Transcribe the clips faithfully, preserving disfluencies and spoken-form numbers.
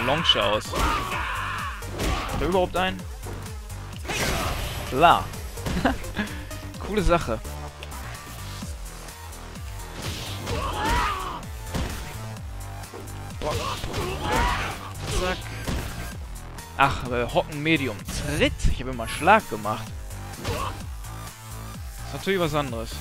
Launch aus? Hat er überhaupt einen? Klar. Coole Sache. Zack. Ach, äh, Hocken Medium. Tritt. Ich habe immer Schlag gemacht. Ist natürlich was anderes.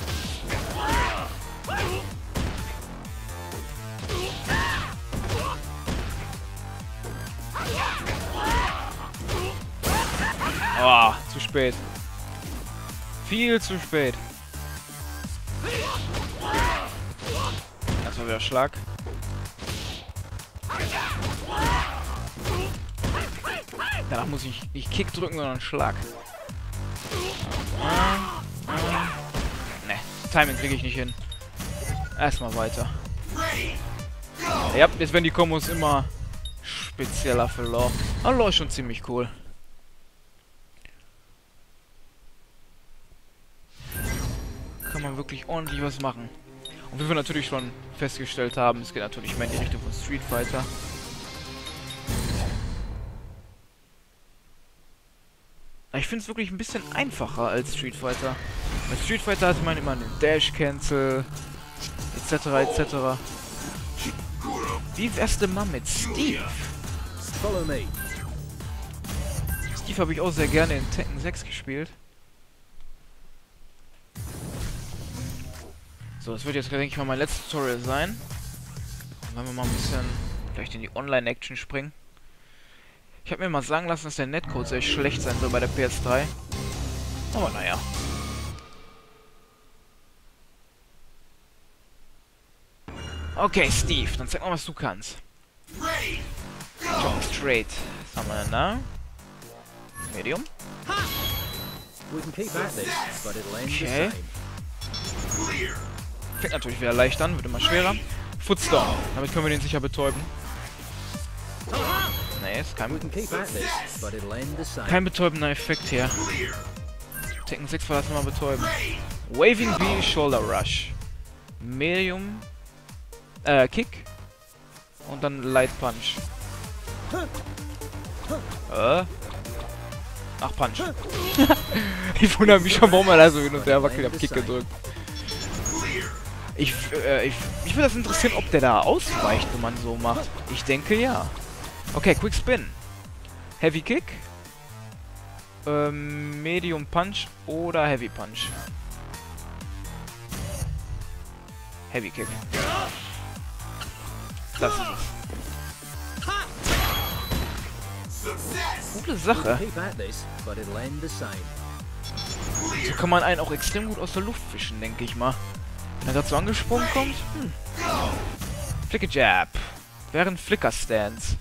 Oh, zu spät. Viel zu spät. Das war wieder Schlag. Danach muss ich nicht Kick drücken, sondern Schlag. Ne, Timing kriege ich nicht hin. Erstmal weiter. Ja, jetzt werden die Kombos immer spezieller für Law. Aber Law ist schon ziemlich cool. Kann man wirklich ordentlich was machen. Und wie wir natürlich schon festgestellt haben, es geht natürlich mehr in die Richtung von Street Fighter. Ich finde es wirklich ein bisschen einfacher als Street Fighter. Bei Street Fighter hatte man immer einen Dash Cancel, et cetera et cetera. Wie wär's denn mal mit Steve? Steve habe ich auch sehr gerne in Tekken sechs gespielt. So, das wird jetzt, denke ich mal, mein letztes Tutorial sein. Dann werden wir mal ein bisschen vielleicht in die Online-Action springen. Ich habe mir mal sagen lassen, dass der Netcode sehr schlecht sein soll bei der P S drei. Aber naja. Okay, Steve, dann zeig mal, was du kannst. Jump straight. Was haben wir denn da? Medium. Okay. Fängt natürlich wieder leicht an, wird immer schwerer. Footstorm. Damit können wir den sicher betäuben. Nee, ist kein, kein betäubender Effekt hier. Tekken sechs war das mal betäuben. Waving B, Shoulder Rush. Medium. Äh, Kick. Und dann Light Punch. Äh. Ach, Punch. Ich wundere mich schon, warum er da so hin und her wackelt. Ich hab Kick gedrückt. Ich, äh, ich, mich würde das interessieren, ob der da ausweicht, wenn man so macht. Ich denke, ja. Okay, Quick Spin. Heavy Kick. Ähm, Medium Punch oder Heavy Punch. Heavy Kick. Das ist es. Gute Sache. So kann man einen auch extrem gut aus der Luft fischen, denke ich mal. Wenn er gerade so angesprungen kommt. Hm. Flicker Jab. Während Flicker Stance.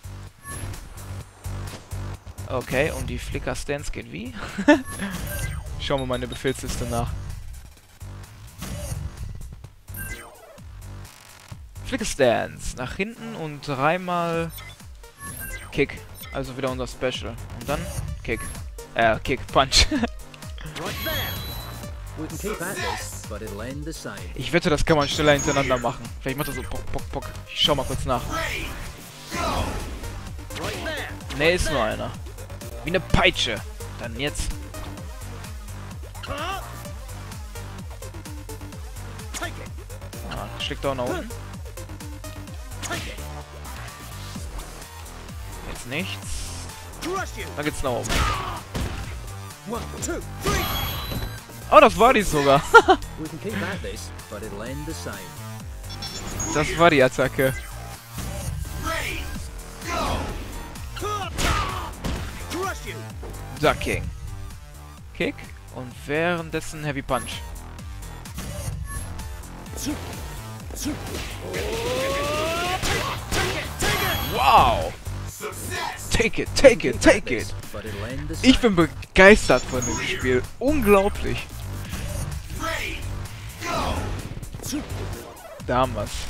Okay, und die Flicker Stance geht wie? Schauen wir mal in der Befehlsliste nach. Flicker Stance. Nach hinten und dreimal Kick. Also wieder unser Special. Und dann Kick. Äh, Kick, Punch. Ich wette, das kann man schneller hintereinander machen. Vielleicht macht er so Pock, Pock, Pock. Ich schau mal kurz nach. Ne, ist nur einer. Wie eine Peitsche. Dann jetzt. Ah, schlägt auch nach unten. Jetzt nichts. Dann geht's nach oben. Oh, das war die sogar. Das war die Attacke. Ducking. Kick. Und währenddessen Heavy Punch. Wow. Take it, take it, take it. Ich bin begeistert von dem Spiel. Unglaublich. Da haben wir's.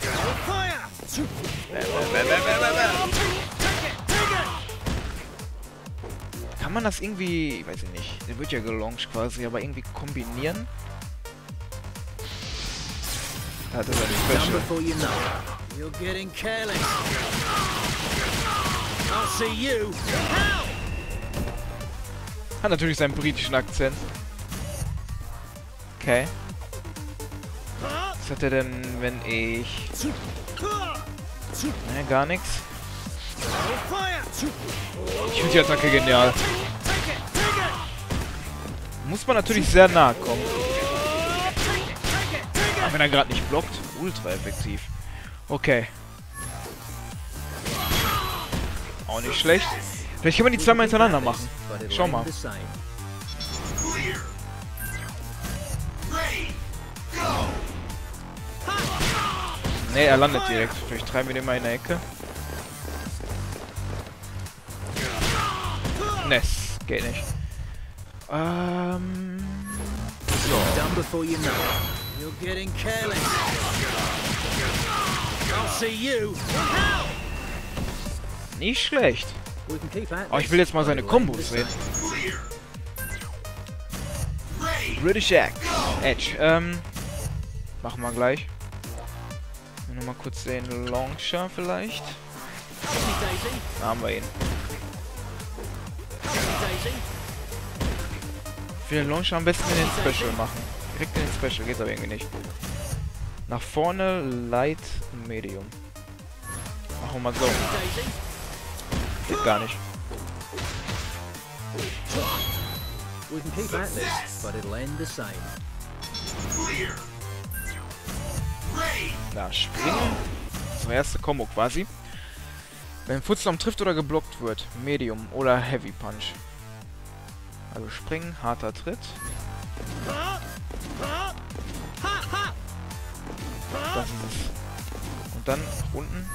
Kann man das irgendwie, ich weiß ich nicht, der wird ja gelauncht quasi, aber irgendwie kombinieren? Da hat er seine Special. You're getting careless. I'll see you. Hat natürlich seinen britischen Akzent. Okay. Was hat er denn, wenn ich... Ne, gar nichts. Ich finde die Attacke genial. Muss man natürlich sehr nahe kommen. Aber wenn er gerade nicht blockt, ultra effektiv. Okay. Auch nicht schlecht. Vielleicht können wir die zweimal hintereinander machen. Schau mal. Ne, er landet direkt. Vielleicht treiben wir den mal in der Ecke. Ne, geht nicht. Ähm... So. Nicht schlecht. Aber ich will jetzt mal seine Kombos sehen. British Edge. Edge. Ähm... Machen wir gleich. Nochmal kurz den Launcher vielleicht. Da haben wir ihn. Ich will den Launcher am besten in den Special machen. Direkt in den Special geht aber irgendwie nicht. Nach vorne, Light, Medium. Machen wir mal so. Geht gar nicht. Da, springen. So, erste Combo quasi. Wenn Footstorm trifft oder geblockt wird, Medium oder Heavy Punch. Also springen, harter Tritt. Das ist es. Und dann unten.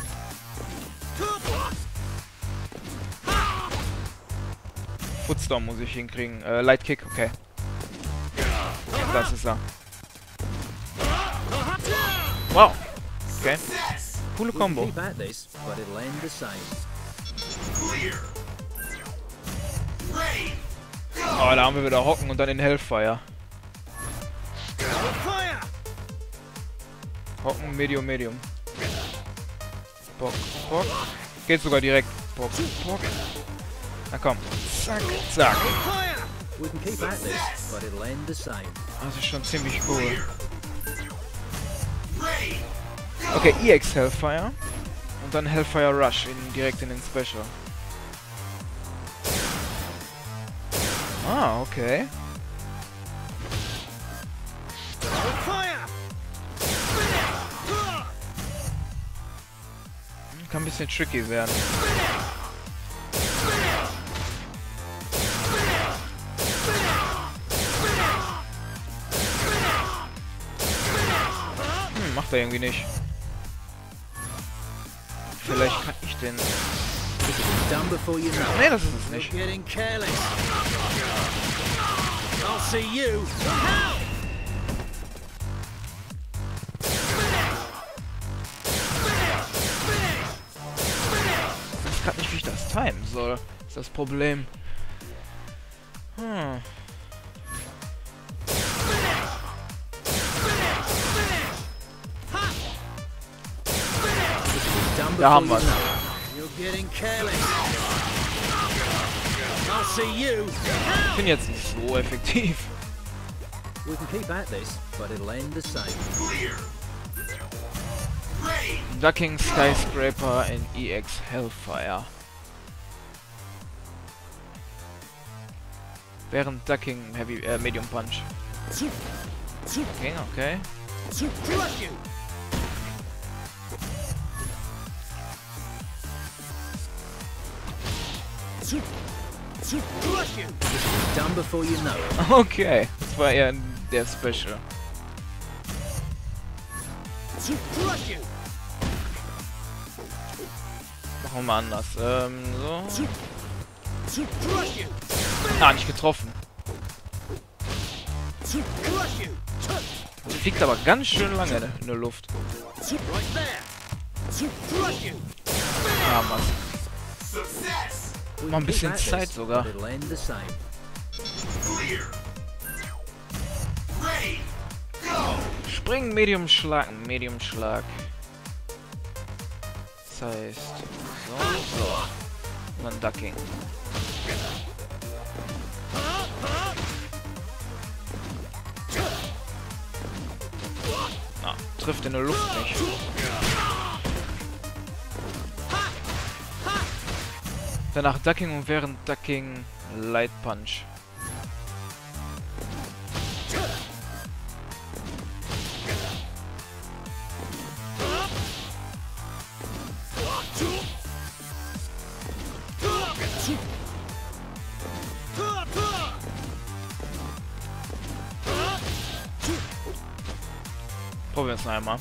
Footstorm muss ich hinkriegen. Äh, Light Kick, okay. Das ist er. Wow. Okay. Coole Combo. Oh, da haben wir wieder Hocken und dann den Hellfire. Hocken, Medium, Medium. Bock, Bock. Geht sogar direkt. Bock, Bock. Na komm. Zack, zack. Das ist schon ziemlich cool. Okay, E X Hellfire. Und dann Hellfire Rush in, direkt in den Special. Ah, okay. Kann ein bisschen tricky werden. Hm, macht er irgendwie nicht. Vielleicht kann ich den... Nee, das ist es nicht. Ich weiß gerade nicht, wie ich das timen soll. Ist das Problem. Hm. Da haben wir es. Ich bin jetzt nicht so effektiv. Ducking Skyscraper in E X Hellfire. Während Ducking Heavy äh, Medium Punch. Okay, okay. Okay, das war eher der Special. Machen wir mal anders. Ähm, so. Ah, nicht getroffen. Fliegt aber ganz schön lange in der Luft. Ah, Mann. Mal ein bisschen Zeit sogar. Springen, Medium Schlag, Medium Schlag. heißt, so, so. Und dann Ducking. Ah, trifft in der Luft nicht. Danach Ducking und während Ducking Light Punch. Probieren wir es noch einmal.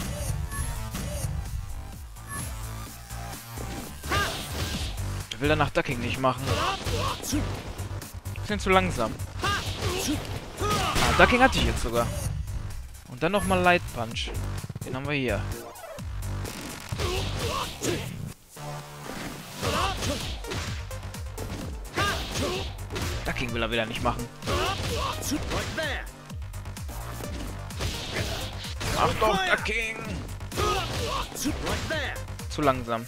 Ich will danach Ducking nicht machen. Bisschen zu langsam. Ah, Ducking hatte ich jetzt sogar. Und dann nochmal Light Punch. Den haben wir hier. Ducking will er wieder nicht machen. Achtung, Ducking! Zu langsam.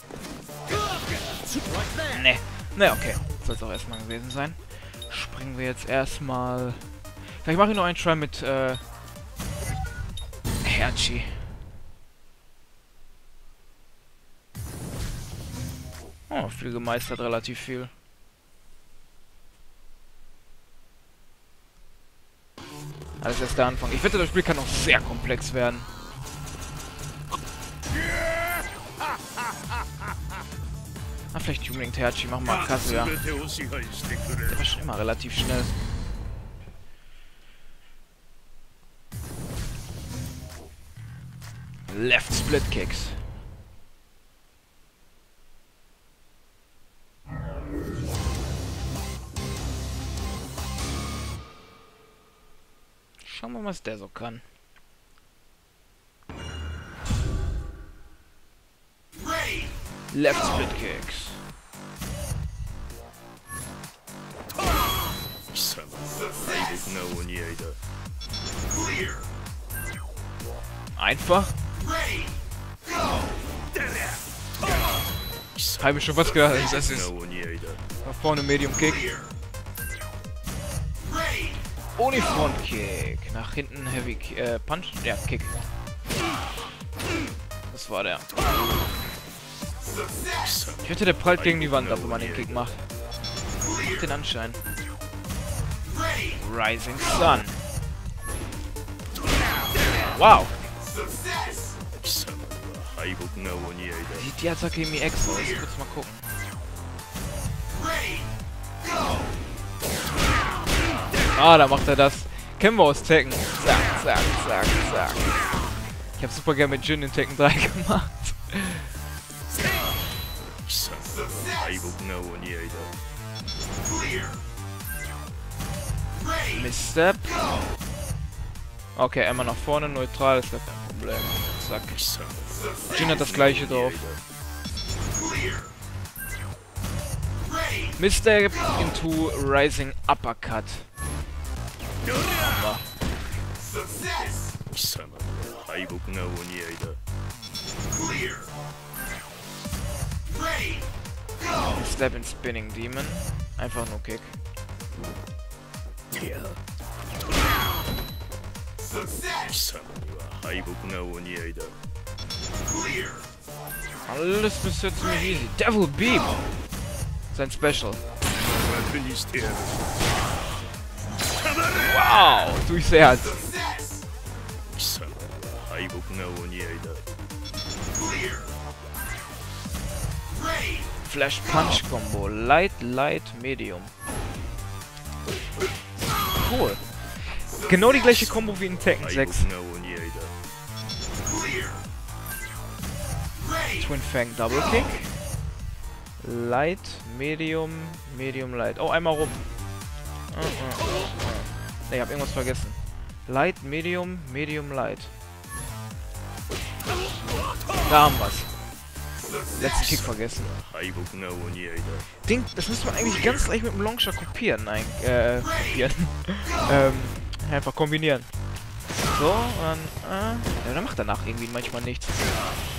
Ne, ne, okay. Soll es auch erstmal gewesen sein. Springen wir jetzt erstmal. Vielleicht mache ich noch einen Try mit äh, Herchi. Oh, viel gemeistert, relativ viel. Alles erst der Anfang. Ich wette, das Spiel kann auch sehr komplex werden. Ah, vielleicht Tuning Terchi, machen wir Kazuya. Der war schon immer relativ schnell. Left Split Kicks. Schauen wir mal, was der so kann. Left Split Kicks. Einfach. Habe ich schon was gedacht, das ist nach vorne Medium Kick. Ohne Front Kick. Nach hinten Heavy äh, Punch. Ja, Kick. Das war der. Ich wette, der prallt gegen die Wand ab, wenn man den Kick macht. Macht den Anschein. Rising Sun. Wow. Sieht die Attacke irgendwie ex aus? Kurz mal gucken. Ah, da macht er das. Kennen wir aus Tekken. Zack, zack, zack, zack. Ich hab super gerne mit Jin in Tekken drei gemacht. Misstep. Okay, einmal nach vorne, neutral, ist ja kein Problem. Zack. Jin hat das gleiche drauf. Misstep into Rising Uppercut. Aber. Step in Spinning Demon. Einfach nur Kick. Alles bis jetzt ziemlich easy. Devil Beam! Sein Special. Wow! Durchs Herz. Flash Punch Combo. Light, Light, Medium. Cool. Genau die gleiche Combo wie in Tekken sechs. Twin Fang Double Kick. Light, Medium, Medium, Light. Oh, einmal rum. Uh, uh, uh, uh. Ne, ich hab irgendwas vergessen. Light, Medium, Medium, Light. Da haben wir's. Letzten Kick vergessen. Ding, das müsste man eigentlich ganz leicht mit dem Longshot kopieren. Nein, äh, kopieren. ähm, einfach kombinieren. So, und dann, äh, ja, dann macht danach irgendwie manchmal nichts.